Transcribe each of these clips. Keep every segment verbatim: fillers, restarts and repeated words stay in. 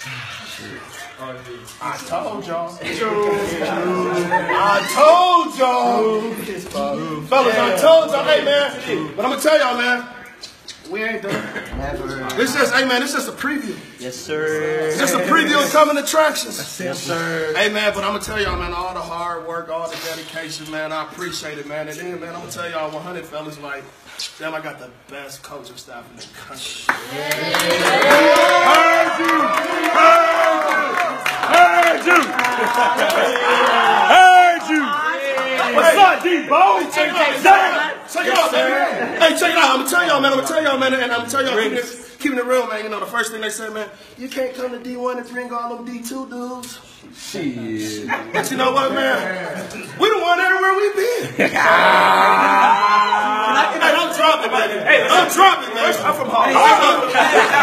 I told y'all. I told y'all. Fellas, I told y'all. Hey, man. But I'm going to tell y'all, man. We ain't done. Never. This just, hey, man, this just a preview. Yes, sir. It's just a preview of coming attractions. Yes, sir. Hey, man, but I'm going to tell y'all, man, all the hard work, all the dedication, man, I appreciate it, man. And then, man, I'm going to tell y'all one hundred fellas, like, damn, I got the best coaching staff in the country. Heard you! Heard you! Heard you! What's up, D-Bo? Check it out. Check it out, man. Hey, check it out. I'm going to tell y'all, man. I'm going to tell y'all, man. And I'm going to tell y'all, keeping it, keeping it real, man. You know, the first thing they said, man, you can't come to D one and bring all them D two dudes. Shit. But you know what, man? We the one everywhere we been. Hey, I'm dropping, baby. Hey, I'm dropping, man. I'm from Harlem.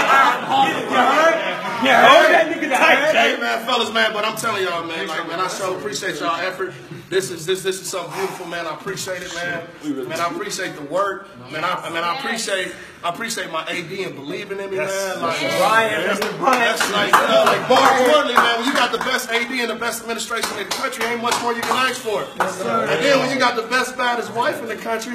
Yeah, hold that nigga tight, Hey, man, fellas, man. But I'm telling y'all, man, like, man, I so appreciate y'all effort. This is this this is something beautiful, man. I appreciate it, man. Man, I appreciate the work. Man, I man, I appreciate I appreciate my A D and believing in me, man. Like, Brian, Mister Brian. that's like, you know, like bar importantly, man. When you got the best A D and the best administration in the country, ain't much more you can ask for. Yes, sir. And then when you got the best baddest wife in the country.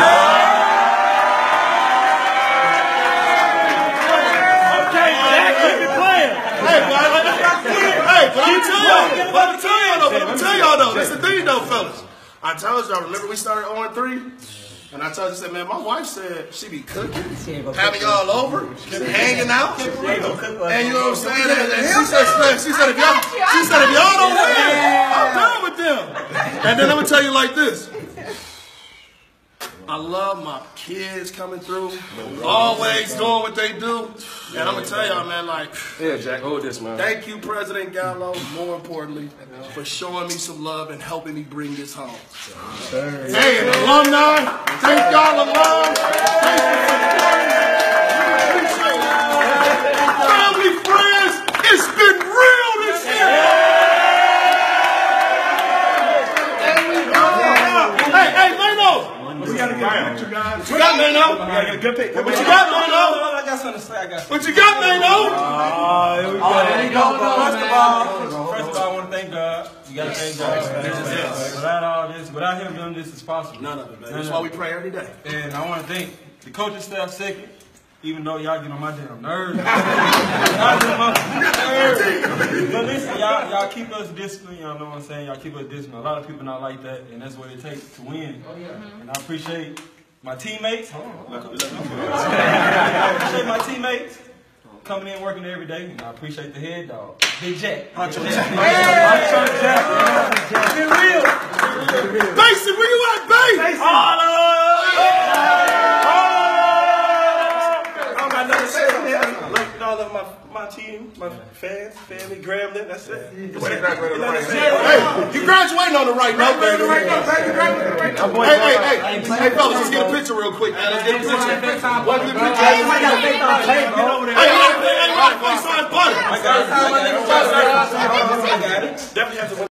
Hey, but I'm tell y'all, but I'm tell y'all though, but I'm tell y'all though, that's the thing though, fellas. I told y'all, remember we started oh and three? And I told you, said, man, my wife said she be cooking, having y'all over, hanging out, and you know what I'm saying? And, and she said, she said, if y'all, she said, if y'all don't win, I'm done with them. And then let me tell you like this. I love my kids coming through, always doing what they do. And I'm going to tell y'all, man, like, yeah, Jack, hold this, man. Thank you, President Gallo, more importantly, for showing me some love and helping me bring this home. Hey, and alumni, thank y'all, alum. Thank you for supporting. Family, friends, it's been real this year. Hey, hey, Leno. We gotta get a picture, guys. What you got, Leno? We gotta get a good picture. What you got, Leno? I got something to say. I got something. What you got, Leno? Oh, here we go. Oh, there you go, bro. First of all, first of all, I want to thank God. You gotta thank God. Without all this, without him doing this, is possible. None of it, man. That's why we pray every day. And I want to thank the coaching staff second, even though y'all get on my damn nerves. Y'all get on my nerves. But listen, y'all, y'all keep us disciplined. Y'all know what I'm saying. Y'all keep us disciplined. A lot of people not like that, and that's what it takes to win. And I appreciate my teammates. I appreciate my teammates coming in working every day. And I appreciate the head dog, Big Jack. Honcho Jack. Honcho Jack. Be real. Mason, where you at, babe? All of my my team, my fans, family, Grambling, that's it. Hey, you graduating on the right note, baby. Hey, hey, hey, hey, fellas, let's get a picture real quick, man. Let's get a picture. One good picture. Hey, hey, hey, face on butter. I got it. I got it. Definitely have to.